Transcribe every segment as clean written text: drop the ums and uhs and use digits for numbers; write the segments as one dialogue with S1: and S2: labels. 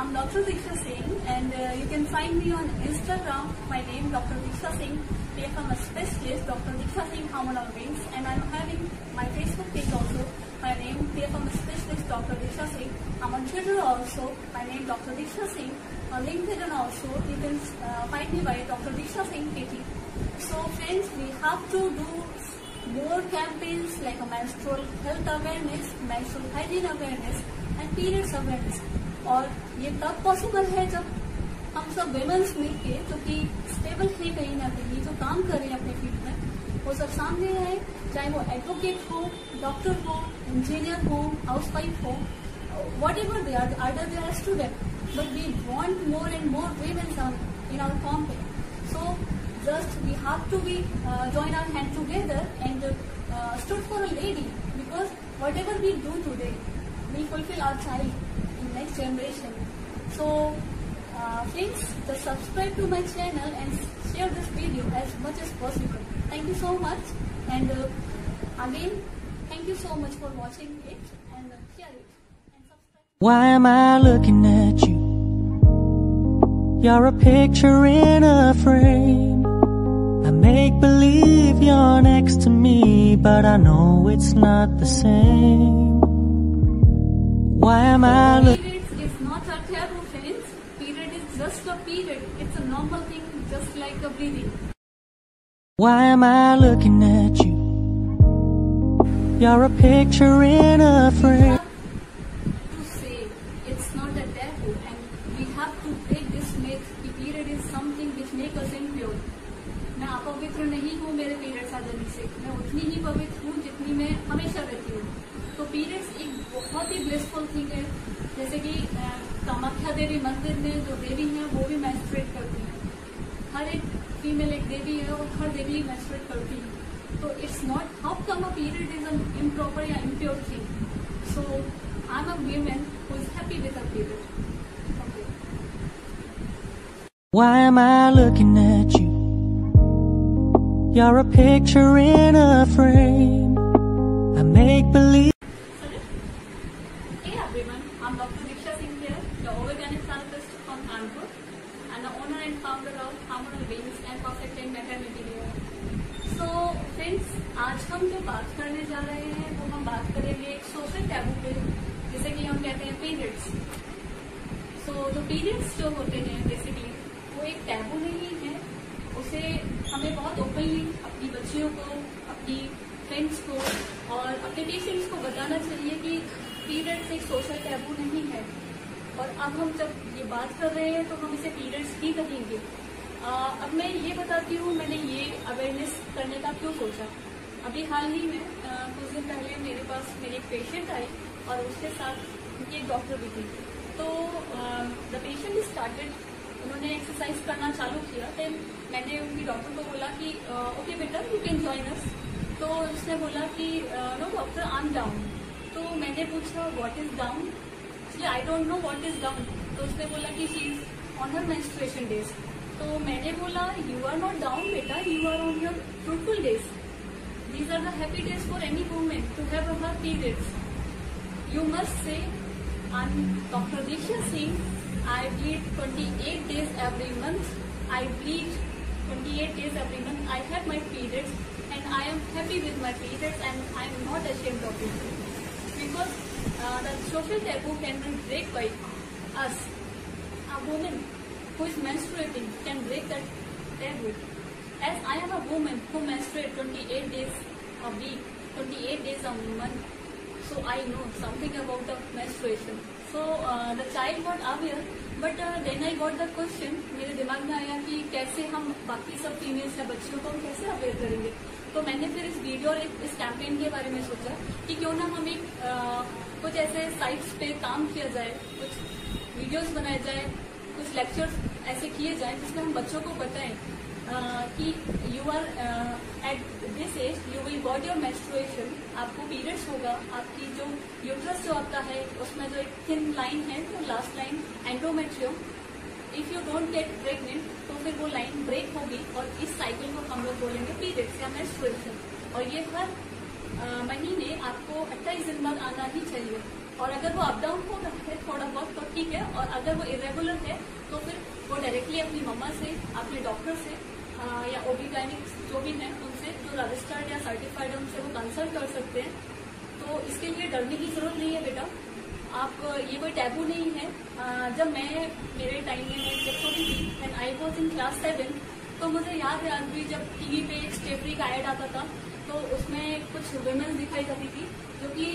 S1: I'm Dr. Diksha Singh, and you can find me on Instagram. My name Dr. Diksha Singh, PFM specialist, Dr. Diksha Singh Hormonal Wings, and I'm having my Facebook page also. My name PFM specialist, Dr. Diksha Singh. I'm on Twitter also. My name Dr. Diksha Singh. On LinkedIn also, you can find me by Dr. Diksha Singh PT. So friends, we have to do more campaigns like a menstrual health awareness, menstrual hygiene awareness, and periods awareness. और ये तब possible है जब हम सब women's मिलके जो कि स्टेबल है कहीं ना कहीं, जो काम कर रहे हैं अपने फील्ड में, वो सब सामने आए, चाहे वो एडवोकेट हो, डॉक्टर हो, इंजीनियर हो, हाउसवाइफ हो, whatever they are, either they are student, but we want more and more women in our campaign. So just we have to be join our hand together and stood for a lady, because whatever we do today will fulfill our child in next generation. So friends, just subscribe to my channel and share this video as much as possible. Thank you so much, and again thank you so much for watching it, and share it and subscribe.
S2: Why am I looking at you? You're a picture in a frame. I make believe you're next to me, but I know it's not the same. Why am I looking?
S1: Periods is not a taboo, friends. Period is just a period. It's a normal thing, just like a breathing.
S2: Why am I looking at you? You're a picture in a frame.
S1: To say it's not a taboo, and we have to break this myth कि period is something which makes us impure. मैं अपवित्र नहीं हूँ मेरे periods आ जाने से, मैं उतनी ही पवित्र हूँ जितनी मैं हमेशा रहती हूँ. तो पीरियड्स एक बहुत ही ब्लिसफुल थिंग है. जैसे कि कामाख्या देवी मंदिर में जो देवी हैं वो भी मेंस्ट्रुएट करती हैं. हर एक फीमेल एक देवी है और हर देवी मेंस्ट्रुएट करती है. तो it's not how come a period is an improper या impure thing. So I am a woman who is happy with a period.
S2: Why am I looking at you? You're a picture in a frame. I make believe.
S1: Hey everyone, I'm Dr. Diksha Singh here, the organic therapist from Kanpur, and the owner and founder of Hormonal Wings and Perfect Time Maternity Care. So friends, आज हम जो बात करने जा रहे हैं वो हम बात करेंगे एक सोशल टैबू पे, जैसे कि हम कहते हैं पीरियड्स. सो जो पीरियड्स जो होते हैं बेसिकली वो एक टैबू नहीं है. उसे हमें बहुत ओपनली अपनी बच्चियों को, अपनी फ्रेंड्स को और अपने पेशेंट्स को बताना चाहिए कि पीरियड्स एक सोशल टैबू नहीं है. और अब हम जब ये बात कर रहे हैं तो हम इसे पीरियड्स ही कहेंगे. अब मैं ये बताती हूँ मैंने ये अवेयरनेस करने का क्यों सोचा. अभी हाल ही में कुछ दिन पहले मेरे पास मेरी एक पेशेंट आई और उसके साथ उनकी एक डॉक्टर भी थी. तो द पेशेंट स्टार्टेड, उन्होंने एक्सरसाइज करना चालू किया. देन मैंने उनकी डॉक्टर को बोला कि ओके बेटा यू कैन जॉइन अस. तो उसने बोला कि no doctor I am down. तो मैंने पूछा what is down. Actually I don't know what is down. तो उसने बोला कि she is on her menstruation days. तो मैंने बोला यू आर नॉट डाउन बेटा, you are on your fruitful days. These are the happy days for any women to have her periods. You must say I am doctor Diksha Singh. I bleed 28 days every month. I bleed 28 days every month. I have my periods and I am happy with my periods and I am not ashamed of it. Because the social taboo can be break by us. A woman who is menstruating can break that taboo. As I am a woman who menstruates 28 days a week, 28 days a month, so I know something about the menstruation. So the child got aware, but then I got the question. मेरे दिमाग में आया कि कैसे हम बाकी सब females या बच्चियों को हम कैसे अवेयर करेंगे. तो मैंने फिर इस वीडियो और इस कैंपेन के बारे में सोचा कि क्यों ना हम एक कुछ ऐसे साइट्स पे काम किया जाए, कुछ वीडियोस बनाए जाए, कुछ लेक्चर्स ऐसे किए जाए जिसमें हम बच्चों को बताएं कि you are at this age you will got your menstruation. आपको पीरियड्स होगा. आपकी जो यूट्रस जो आपका है उसमें जो एक थिन लाइन है, जो last line endometrium, if you don't get pregnant तो फिर वो लाइन ब्रेक होगी और इस साइकिल को हम लोग बोलेंगे पीरियड्स या मेंस्ट्रुएशन. और ये हर महीने आपको 28 दिन बाद आना ही चाहिए. और अगर वो अप डाउन हो रहा है थोड़ा बहुत तो ठीक है, और अगर वो इरेगुलर है तो फिर वो डायरेक्टली अपनी मम्मा से, अपने डॉक्टर से या ओबीगायनिक जो भी है उनसे, जो रजिस्टर्ड या सर्टिफाइड है, उनसे वो कंसल्ट कर सकते हैं। तो इसके लिए डरने की जरूरत नहीं है बेटा, आप ये कोई टैबू नहीं है। जब मैं मेरे टाइम में जब छोटी थी, when I was in class 7, तो मुझे याद है आज भी जब टीवी पे एक स्टेफ्री का एड आता था तो उसमें कुछ वुमेन दिखाई जाती थी जो कि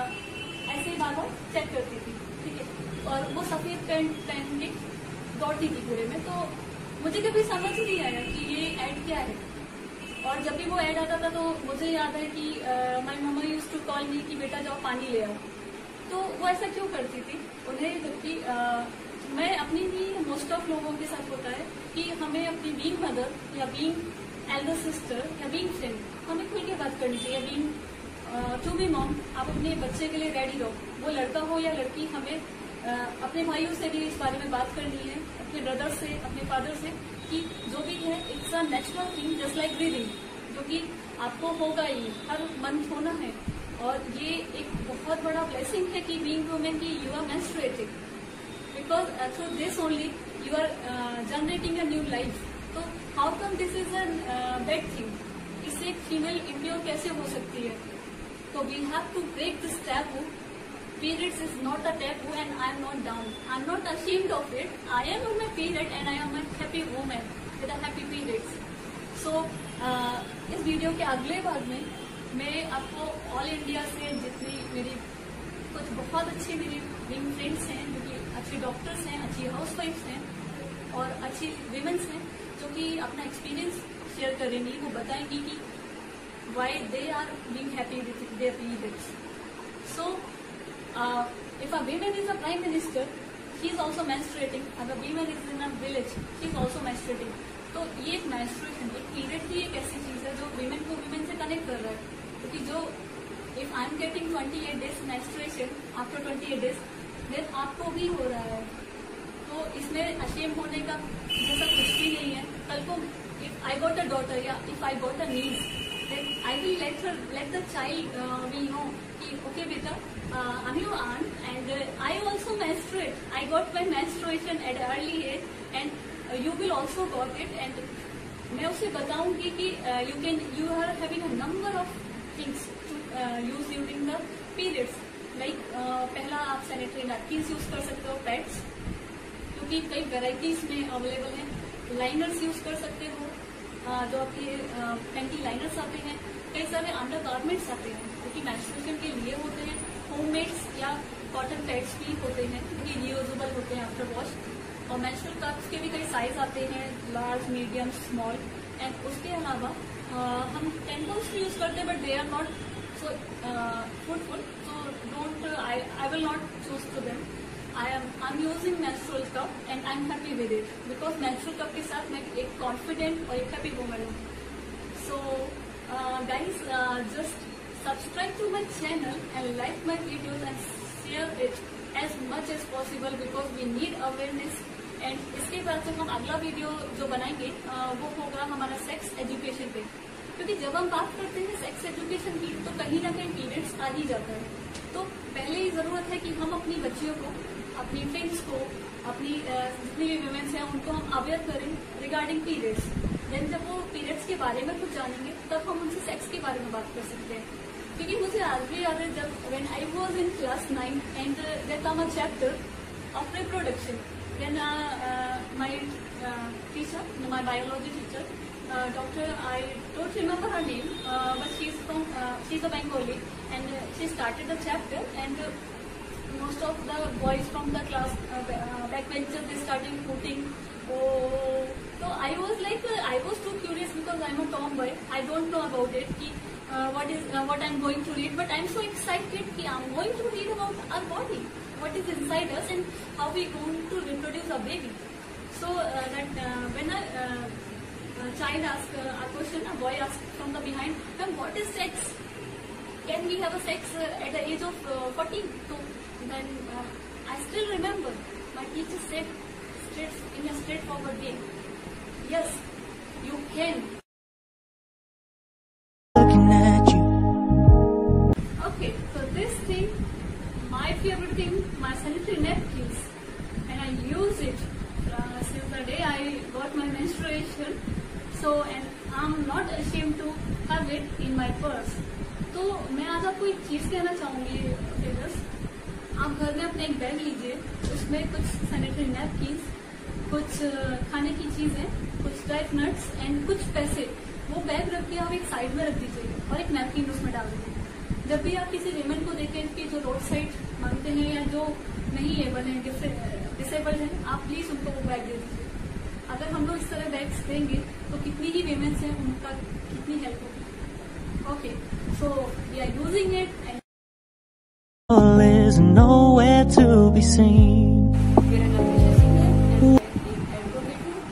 S1: ऐसे ही बार चेक करती थी, ठीक है, और वो सफेद पैंट पहन के दौड़ती थी पूरे में। तो मुझे कभी समझ नहीं आया कि ये एड क्या है। और जब भी वो एड आता था तो मुझे याद है कि my mumma used to call me कि बेटा जाओ पानी ले आओ। तो वो ऐसा क्यों करती थी उन्हें, जबकि मैं अपनी भी मोस्ट ऑफ लोगों के साथ होता है कि हमें अपनी बीइंग मदर या बीइंग एल्डर सिस्टर या बीइंग फ्रेंड हमें खुल के बात करनी चाहिए। बीइंग टू बी मॉम, आप अपने बच्चे के लिए रेडी रहो, वो लड़का हो या लड़की। हमें अपने भाइयों से भी इस बारे में बात करनी है, अपने ब्रदर से, अपने फादर से, कि जो भी है it's a natural thing just like breathing, जो कि आपको होगा ही, हर मंथ होना है। और ये एक बहुत बड़ा ब्लेसिंग है कि बीइंग वुमेन की you are menstruating, because through this only you are generating a new life. तो how come this is a bad thing? इससे एक फीमेल इम्प्योर कैसे हो सकती है? तो we have to break this taboo. Periods is not a taboo and I am not down. I am not ashamed of it. I am on my period and I am a happy woman with a happy periods. So इस video के अगले भाग में मैं आपको all India से जितनी मेरी कुछ बहुत अच्छी मेरी विंग फ्रेंड्स हैं, जो कि अच्छे डॉक्टर्स हैं, अच्छी हाउसवाइफ्स हैं और अच्छी विमेन्स हैं, जो कि अपना एक्सपीरियंस शेयर करेंगी। वो बताएंगी कि why they are being happy with their periods. So if a woman is a prime minister, she is also menstruating. If a woman is in a village, she is also menstruating. तो ये एक menstruation, एक period ही एक ऐसी चीज है जो women को women से कनेक्ट कर रहा है। क्योंकि जो if I am getting 28 days menstruation after 28 days, then आपको भी हो रहा है। तो इसमें अशेम होने का जैसा कुछ भी नहीं है। कल को if I got a daughter या if I got a niece, then I will let the child will know कि okay बेटा, I'm your aunt and I also menstruate. I got my menstruation at an early age and you will also got it. And मैं उसे बताऊंगी कि you are having a number of things to use during the periods. Like पहला आप sanitary napkins use कर सकते हो, pads, क्योंकि कई वेराइटीज में अवेलेबल हैं। लाइनर्स यूज कर सकते हो, जो आपके पैंटी लाइनर्स आते हैं। कई सारे अंडर गारमेंट्स आते हैं जो कि मेंस्ट्रुएशन के लिए होते हैं। होममेड्स या कॉटन पैड्स भी होते हैं जो कि रीयूजेबल होते हैं आफ्टर वॉश। और मेंस्ट्रुअल कप्स के भी कई साइज आते हैं, लार्ज, मीडियम, स्मॉल। एंड उसके अलावा हम टेम्पल्स भी यूज करते हैं, but they are not so fruitful, so don't I will not choose to them. I'm using menstrual cup and I'm happy with it because menstrual cup के साथ मैं एक confident और एक happy woman हूँ. So guys, just subscribe to my channel and like my videos and share it as much as possible because we need awareness. And इसके बाद से हम अगला वीडियो जो बनाएंगे वो होगा हमारा सेक्स एजुकेशन पे, क्योंकि जब हम बात करते हैं सेक्स एजुकेशन की तो कहीं ना कहीं पीरियड्स आ ही जाता है। तो पहले ही जरूरत है कि हम अपनी बच्चियों को, अपनी फ्रेंड्स को, अपनी जितनी भी वुमेन्स हैं उनको हम अवेयर करें रिगार्डिंग पीरियड्स। देन जब वो पीरियड्स के बारे में कुछ जानेंगे तब हम उनसे सेक्स के बारे में बात कर सकते हैं। क्योंकि मुझे आज भी याद है जब when I was in class 9 and there come a chapter of reproduction, then my teacher, my biology teacher, doctor, I don't remember her name, but she's a Bengali, and she started the chapter, and most of the boys from the class, backbenchers, they started putting, oh, so I was too curious because I'm a tomboy, I don't know about it, what I'm going to read, but I'm so excited कि I'm going to read about our body, what is inside us and how we going to reproduce a baby. So when a child asks a question, a boy asks from the behind, "Ma'am, what is sex? Can we have a sex at the age of 14?" So then I still remember my teacher said in a straightforward way, "Yes, you can."
S2: Looking at you.
S1: Okay, so this thing, my favorite thing, my sanitary napkins, and use it since the day I got my menstruation. So and I'm not ashamed to have it in my purse. तो मैं आज आपको एक चीज कहना चाहूंगी feathers, आप घर में अपने एक बैग लीजिए, उसमें कुछ सैनिटरी नैपकिन्स, कुछ खाने की चीजें, कुछ ड्राई नट्स एंड कुछ पैसे, वो बैग रख के आप एक साइड में रख दीजिए और एक नैपकिन उसमें डाल दीजिए। जब भी आप किसी वेमेन को देखें कि जो रोड साइड मांगते हैं या जो नहीं एबल है, डिसेबल्ड है, आप प्लीज उनको वो बैग दे दीजिए। अगर हम लोग इस तरह बैग्स देंगे तो कितनी ही वेमेन्स हैं उनका कितनी हेल्प होगी। Okay, so we are using it and
S2: is nowhere to be seen.
S1: मेरा नाम निशा सिंह है, मैं एक एडवोकेट हूँ।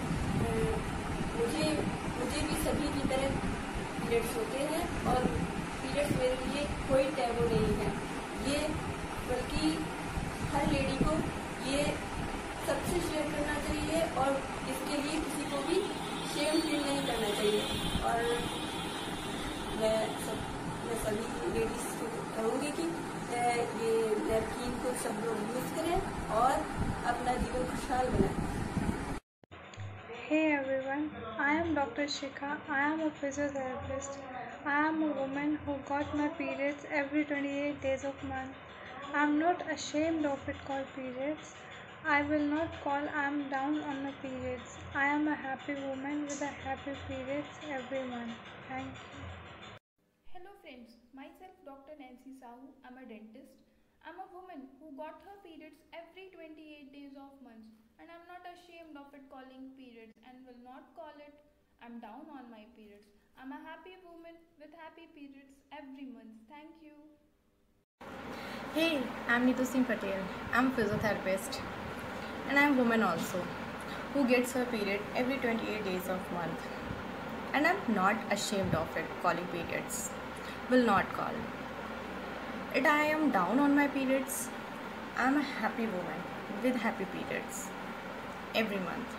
S1: मुझे भी सभी की तरह पीरियड्स होते हैं और पीरियड्स मेरे लिए कोई टैबू नहीं है, ये बल्कि हर लेडी को ये सबसे शेयर करना चाहिए और इसके लिए किसी को भी शेम फील नहीं करना चाहिए। और मैं सभी लेडीज को कहूँगी कि ये नैपकिन को सब लोग यूज करें और अपना जीवन खुशहाल बनाएं।
S3: Hey everyone, I am Dr. Shikha. I am a physiotherapist. I am a woman who got my periods every 28 days of month. I am not ashamed of it called periods. I will not call I am down on my periods. I am a happy woman with a happy periods every month. Thank you.
S4: Hello friends, myself Dr. Nancy Sahu. I'm a dentist. I'm a woman who got her periods every 28 days of months, and I'm not ashamed of it calling periods and will not call it I'm down on my periods. I'm a happy woman with happy periods every month. Thank you.
S5: Hey, I'm Neetu Singh Patel. I'm a physiotherapist and I'm a woman also who gets her period every 28 days of month, and I'm not ashamed of it calling periods. Will not call it I am down on my periods. I'm a happy woman with happy periods every month.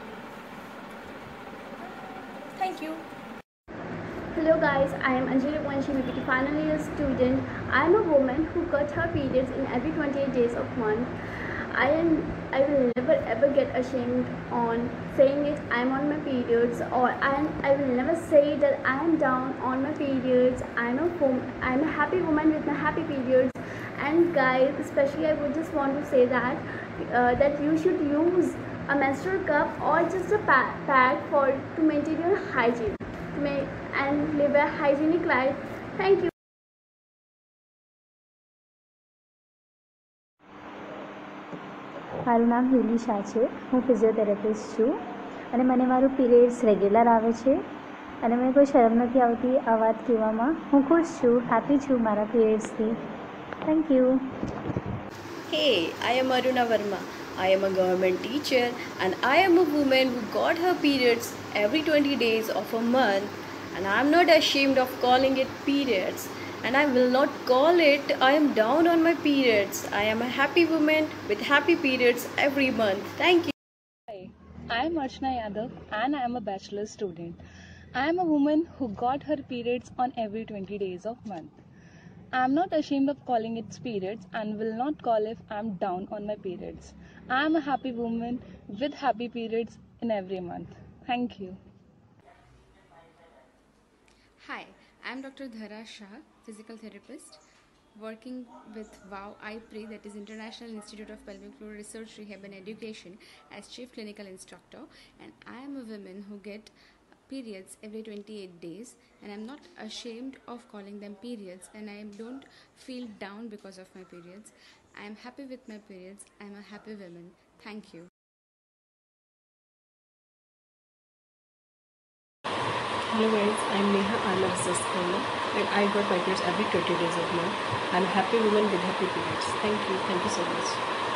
S5: Thank you.
S6: Hello guys, I am Anjali Vanshi, BPT final year student. I am a woman who got her periods in every 28 days of month. I will never ever get ashamed on saying it I am on my periods, or I will never say that I am down on my periods. I am a happy woman with my happy periods. And guys, especially I would just want to say that you should use a menstrual cup or just a pad to maintain your hygiene and live a hygienic life. Thank you.
S7: મારું નામ હિલી શાહ છે. હું physiotherapist છું અને મને મારું periods regular આવે છે અને મને કોઈ શરમ નથી આવતી આ વાત કહેવામાં. હું ખુશ છું, હેપી છું મારા પીરિયડ્સથી. Thank you.
S8: Hey, I am Aruna Verma. I am a government teacher and I am a woman who got her periods every 20 days of a month, and I am not ashamed of calling it periods, and I will not call it I am down on my periods. I am a happy woman with happy periods every month. Thank you.
S9: Hi, I am Archana Yadav and I am a bachelor student. I am a woman who got her periods on every 20 days of month. I am not ashamed of calling it periods and will not call if I am down on my periods. I am a happy woman with happy periods in every month. Thank you.
S10: Hi, I am Dr. Dhara Shah, physical therapist, working with WOW I-PRE, that is International Institute of Pelvic Floor Research, Rehab and Education, as Chief Clinical Instructor, and I am a woman who get periods every 28 days, and I'm not ashamed of calling them periods, and I don't feel down because of my periods. I am happy with my periods. I'm a happy woman. Thank you.
S11: Hello guys, I'm Neha. I'm a research scholar and I got my periods every 20 days of month. I'm a happy woman with happy periods. Thank you so much.